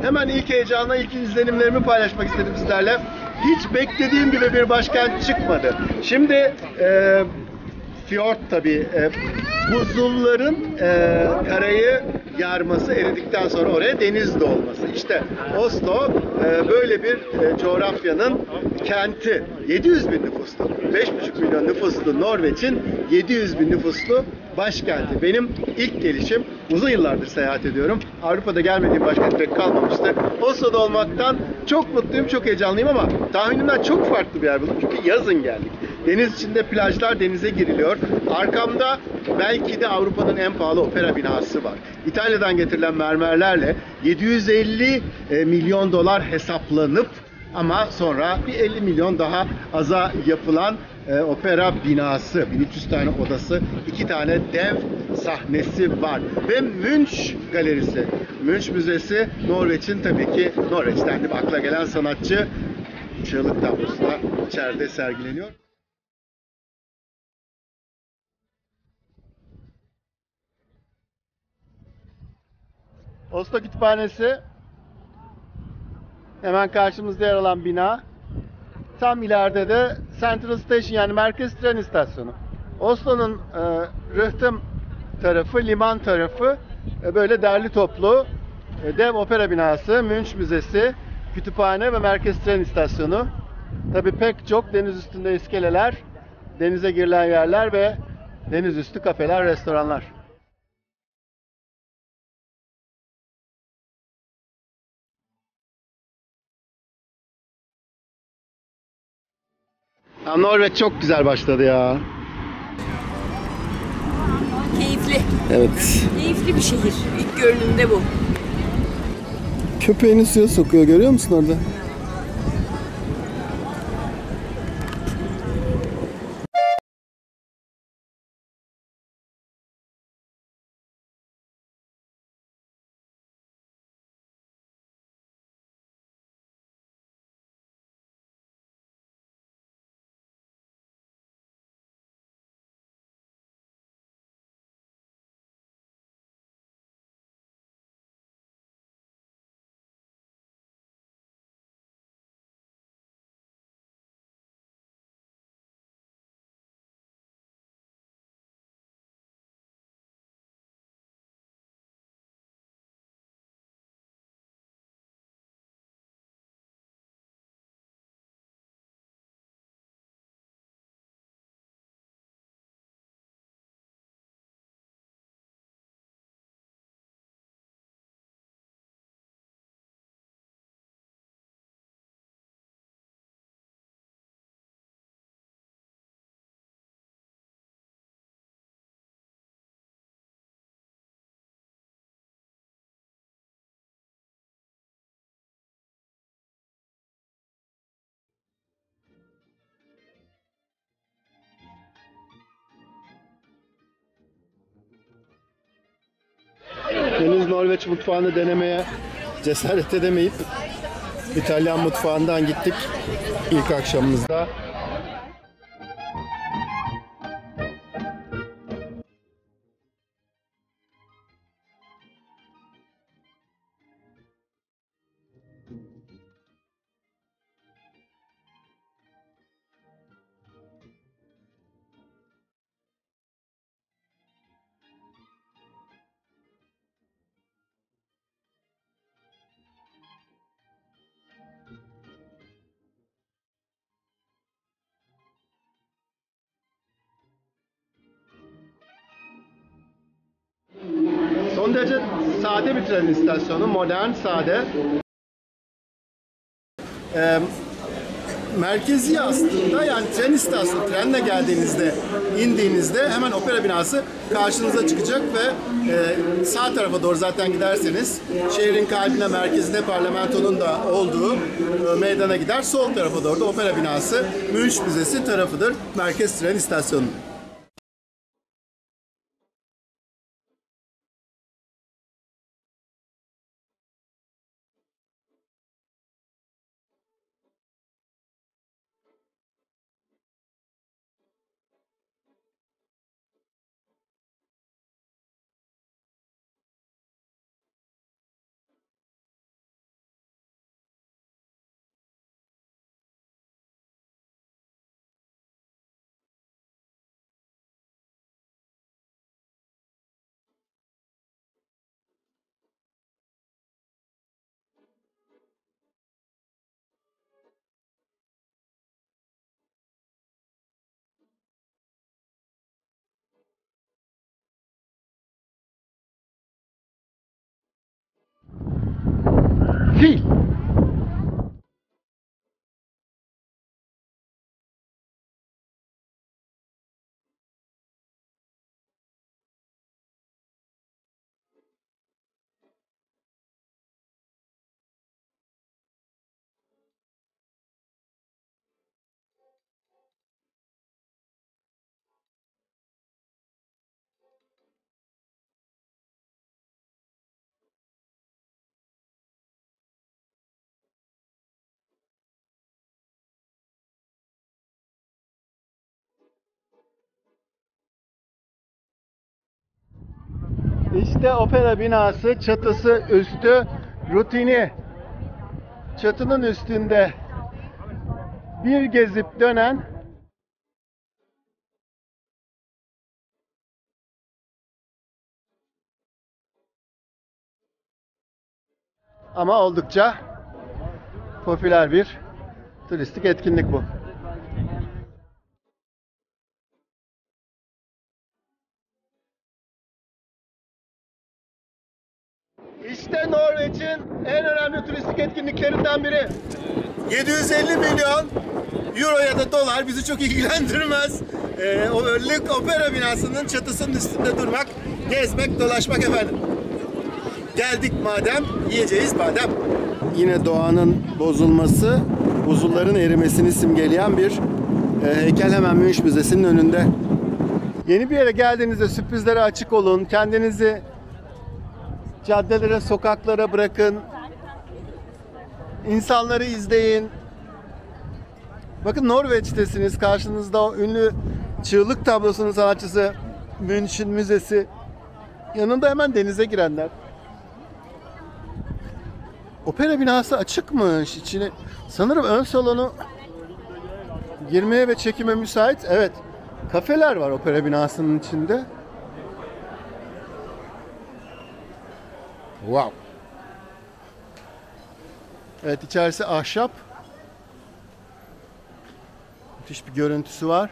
Hemen ilk heyecanla ilk izlenimlerimi paylaşmak istedim sizlerle. Hiç beklediğim gibi bir başkent çıkmadı. Şimdi fiyort tabii, buzulların karayı yarması, eridikten sonra oraya deniz doğması. İşte Oslo böyle bir coğrafyanın kenti. 700 bin nüfuslu, 5,5 milyon nüfuslu Norveç'in 700 bin nüfuslu başkenti. Benim ilk gelişim, uzun yıllardır seyahat ediyorum. Avrupa'da gelmediğim başkent pek kalmamıştı. Oslo'da olmaktan çok mutluyum, çok heyecanlıyım ama tahminimden çok farklı bir yer buldum. Çünkü yazın geldik. Deniz içinde plajlar, denize giriliyor. Arkamda belki de Avrupa'nın en pahalı opera binası var. İtalya'dan getirilen mermerlerle 750 milyon dolar hesaplanıp ama sonra bir 50 milyon daha aza yapılan opera binası, 1300 tane odası, 2 tane dev sahnesi var. Ve Munch Galerisi, Munch Müzesi, Norveç'in tabii ki, Norveç'ten de akla gelen sanatçı çığlık tablosu da içeride sergileniyor. Oslo Kütüphanesi hemen karşımızda yer alan bina. Tam ileride de Central Station, yani merkez tren istasyonu. Oslo'nun rıhtım tarafı, liman tarafı böyle derli toplu dev opera binası, Munch Müzesi, kütüphane ve merkez tren istasyonu. Tabii pek çok deniz üstünde iskeleler, denize girilen yerler ve deniz üstü kafeler, restoranlar. Ya Norveç çok güzel başladı ya. Keyifli. Evet. Keyifli bir şehir. İlk görünümde bu. Köpeğini suya sokuyor, görüyor musun orada? Henüz Norveç mutfağını denemeye cesaret edemeyip İtalyan mutfağından gittik ilk akşamımızda. Son derece sade bir tren istasyonu, modern, sade. Merkezi aslında, yani tren istasyonu, trenle geldiğinizde, indiğinizde hemen opera binası karşınıza çıkacak ve sağ tarafa doğru zaten giderseniz şehrin kalbine, merkezine parlamentonun da olduğu meydana gider. Sol tarafa doğru da opera binası, Munch Müzesi tarafıdır merkez tren istasyonu. Fil. İşte opera binası, çatısı, üstü, rutini. Çatının üstünde bir gezip dönen ama oldukça popüler bir turistik etkinlik bu. İşte Norveç'in en önemli turistik etkinliklerinden biri. 750 milyon euro ya da dolar bizi çok ilgilendirmez. O Lük Opera binasının çatısının üstünde durmak, gezmek, dolaşmak efendim. Geldik madem, yiyeceğiz badem. Yine doğanın bozulması, buzulların erimesini simgeleyen bir heykel hemen Münch Müzesi'nin önünde. Yeni bir yere geldiğinizde sürprizlere açık olun. Kendinizi caddelere, sokaklara bırakın. İnsanları izleyin. Bakın Norveç'tesiniz. Karşınızda o ünlü çığlık tablosunun sanatçısı Münch'in Müzesi. Yanında hemen denize girenler. Opera binası açıkmış. İçine sanırım ön salonu girmeye ve çekime müsait. Evet. Kafeler var opera binasının içinde. Wow. Evet, içerisi ahşap. Müthiş bir görüntüsü var.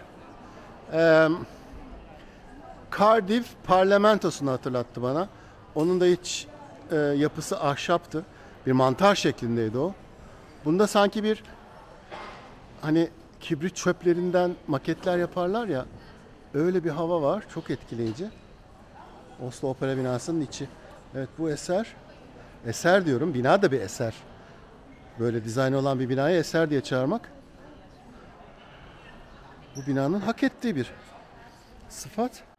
Cardiff parlamentosunu hatırlattı bana. Onun da iç yapısı ahşaptı. Bir mantar şeklindeydi o. Bunda sanki bir hani kibrit çöplerinden maketler yaparlar ya, öyle bir hava var. Çok etkileyici. Oslo Opera binasının içi. Evet, bu eser diyorum, bina da bir eser. Böyle dizayn olan bir binaya eser diye çağırmak bu binanın hak ettiği bir sıfat.